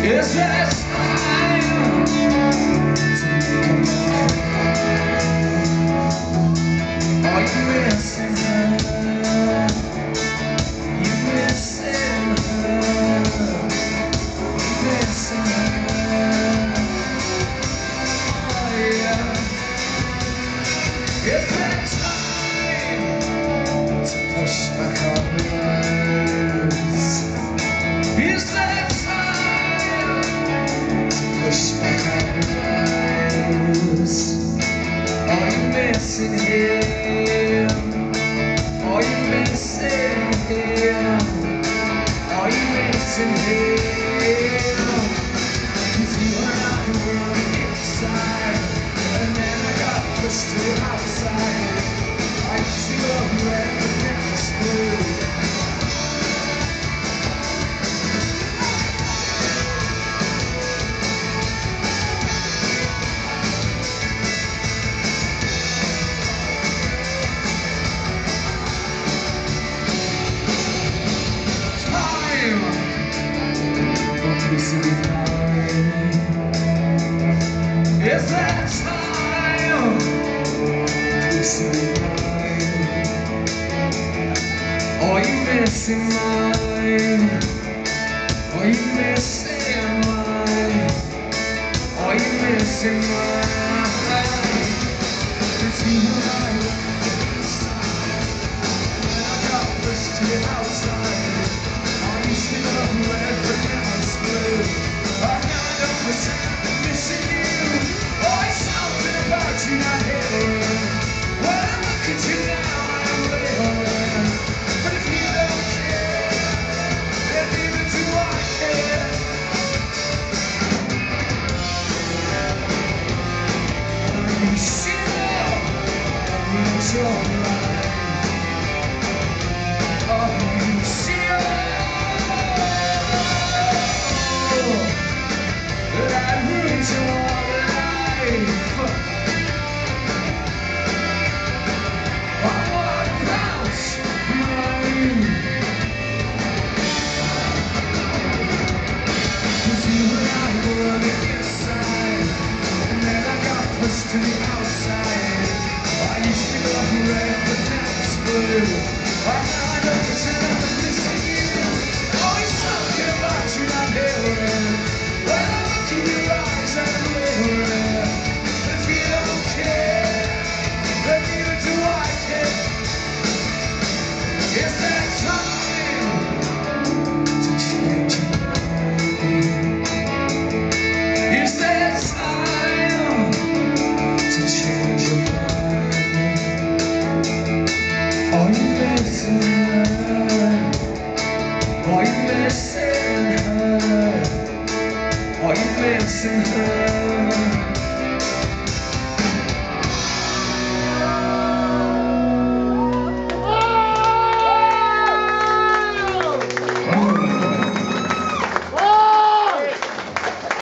Is that time to come back? Are you missing her? You missing her? You missing her? Oh yeah. Is that time to push back our lives? Is that time to push back our lives? Are you missing him? Are you missing him? Are you missing him? 'Cause you and I were on the inside, and then I got pushed to the outside. I used to love you and the next blue. Is that time to say mine? Are you missing mine? Are you missing mine? Are you missing mine? 'Cause you and I were inside, and I got pushed to the outside. I used to love red, but now it's blue. I kind of pretend I'm missing you. Always something about you not here. When I look at you now, I'm living. But if you don't care, then neither do I care. Are you sure? It's alright. Are you sure that I ruined your life? I want to bounce behind you. 'Cause you and I were on the inside, and then I got pushed to the outside. I used to love red, but now it's blue. I don't pretend I'm missing you. Always something about you not hearing. When I look in your eyes, I'm living. If you don't care, then neither do I care. Is that time to change your mind? Is that time to change your mind? Are you missing her? Are you missing her? Are you missing her?